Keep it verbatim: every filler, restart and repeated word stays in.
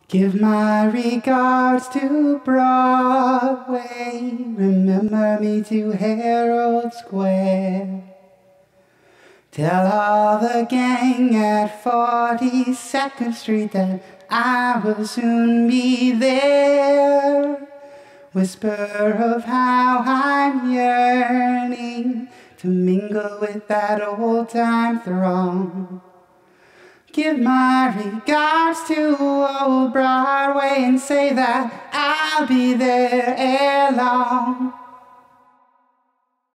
Give my regards to Broadway, remember me to Herald Square. Tell all the gang at forty-second Street that I will soon be there. Whisper of how I'm yearning to mingle with that old-time throng. Give my regards to old Broadway and say that I'll be there ere long.